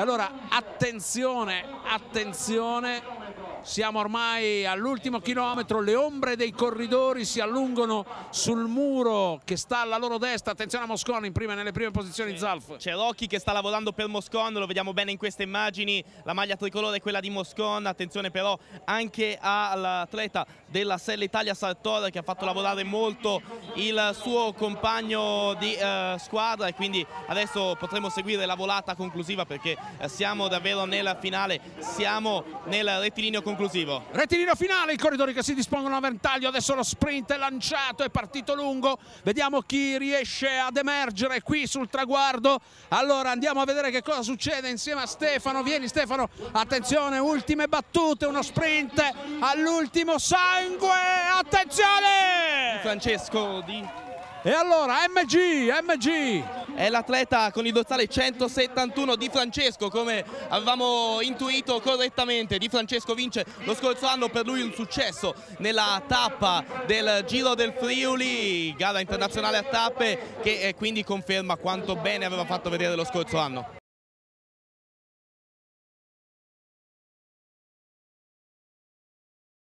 Allora attenzione, attenzione, siamo ormai all'ultimo chilometro, le ombre dei corridori si allungano sul muro che sta alla loro destra. Attenzione a Moscon nelle prime posizioni, Zalf. C'è Rocchi che sta lavorando per Moscon, lo vediamo bene in queste immagini, la maglia tricolore è quella di Moscon. Attenzione però anche all'atleta della Selle Italia Sartor, che ha fatto lavorare molto il suo compagno di squadra, e quindi adesso potremo seguire la volata conclusiva, perché siamo davvero nel finale, siamo nel rettilineo conclusivo. Rettilineo finale, i corridori che si dispongono a ventaglio, adesso lo sprint è lanciato, è partito lungo, vediamo chi riesce ad emergere qui sul traguardo. Allora andiamo a vedere che cosa succede insieme a Stefano. Vieni Stefano, attenzione, ultime battute, uno sprint all'ultimo sangue, attenzione! Francesco Di... E allora MG è l'atleta con il dorsale 171 Di Francesco, come avevamo intuito correttamente. Di Francesco vince lo scorso anno, per lui un successo nella tappa del Giro del Friuli, gara internazionale a tappe, che quindi conferma quanto bene aveva fatto vedere lo scorso anno.